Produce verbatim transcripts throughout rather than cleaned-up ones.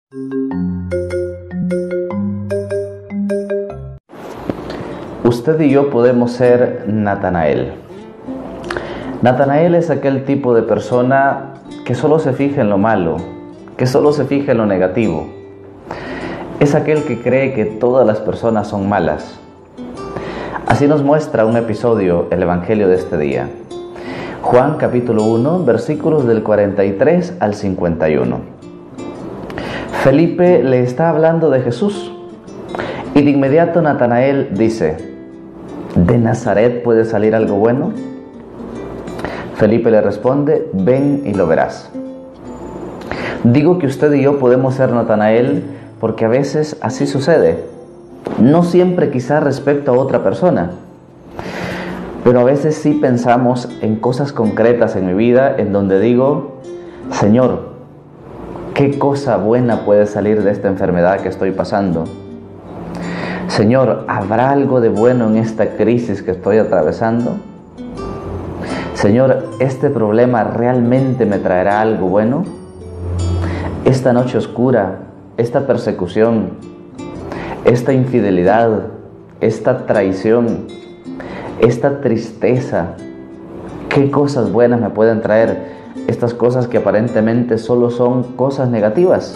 Usted y yo podemos ser Natanael. Natanael es aquel tipo de persona que solo se fija en lo malo, que solo se fija en lo negativo. Es aquel que cree que todas las personas son malas. Así nos muestra un episodio el Evangelio de este día. Juan capítulo uno, versículos del cuarenta y tres al cincuenta y uno. Felipe le está hablando de Jesús y de inmediato Natanael dice: ¿de Nazaret puede salir algo bueno? Felipe le responde: ven y lo verás. Digo que usted y yo podemos ser Natanael porque a veces así sucede. No siempre quizá respecto a otra persona, pero a veces sí pensamos en cosas concretas en mi vida en donde digo: Señor, ¿qué cosa buena puede salir de esta enfermedad que estoy pasando? Señor, ¿habrá algo de bueno en esta crisis que estoy atravesando? Señor, ¿este problema realmente me traerá algo bueno? Esta noche oscura, esta persecución, esta infidelidad, esta traición, esta tristeza, ¿qué cosas buenas me pueden traer estas cosas que aparentemente solo son cosas negativas?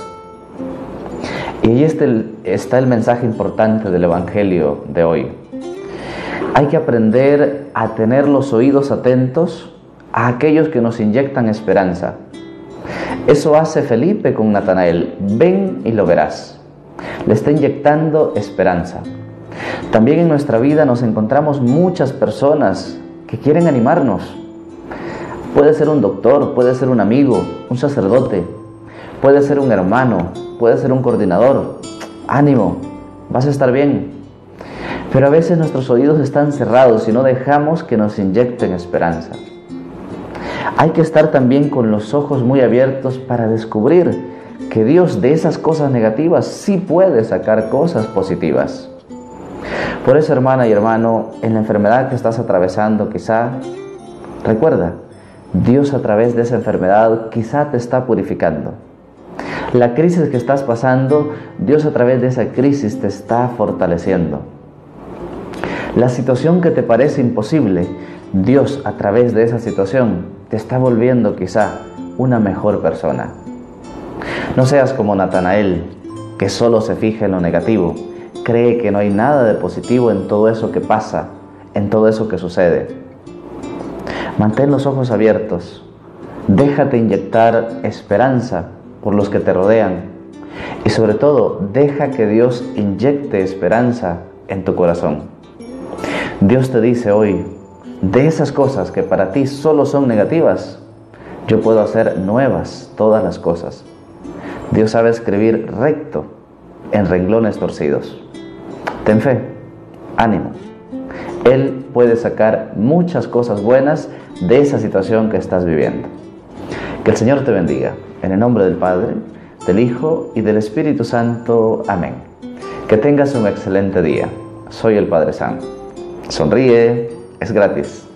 Y ahí está el, está el mensaje importante del Evangelio de hoy. Hay que aprender a tener los oídos atentos a aquellos que nos inyectan esperanza. Eso hace Felipe con Natanael. Ven y lo verás. Le está inyectando esperanza. También en nuestra vida nos encontramos muchas personas que quieren animarnos. Puede ser un doctor, puede ser un amigo, un sacerdote, puede ser un hermano, puede ser un coordinador. Ánimo, vas a estar bien. Pero a veces nuestros oídos están cerrados y no dejamos que nos inyecten esperanza. Hay que estar también con los ojos muy abiertos para descubrir que Dios de esas cosas negativas sí puede sacar cosas positivas. Por eso, hermana y hermano, en la enfermedad que estás atravesando quizá, recuerda, Dios a través de esa enfermedad quizá te está purificando. La crisis que estás pasando, Dios a través de esa crisis te está fortaleciendo. La situación que te parece imposible, Dios a través de esa situación te está volviendo quizá una mejor persona. No seas como Natanael, que solo se fija en lo negativo, cree que no hay nada de positivo en todo eso que pasa, en todo eso que sucede. Mantén los ojos abiertos, déjate inyectar esperanza por los que te rodean y sobre todo deja que Dios inyecte esperanza en tu corazón. Dios te dice hoy: de esas cosas que para ti solo son negativas, yo puedo hacer nuevas todas las cosas. Dios sabe escribir recto en renglones torcidos. Ten fe, ánimo. Él puede sacar muchas cosas buenas de esa situación que estás viviendo. Que el Señor te bendiga. En el nombre del Padre, del Hijo y del Espíritu Santo. Amén. Que tengas un excelente día. Soy el Padre Sam. Sonríe, es gratis.